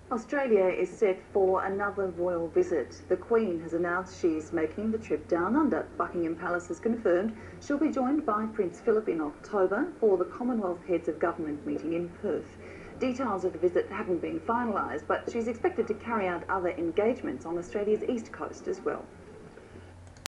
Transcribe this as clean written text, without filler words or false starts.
Australia is set for another royal visit. The Queen has announced she's making the trip down under. Buckingham Palace has confirmed she'll be joined by Prince Philip in October for the Commonwealth Heads of Government meeting in Perth. Details of the visit haven't been finalised, but she's expected to carry out other engagements on Australia's east coast as well.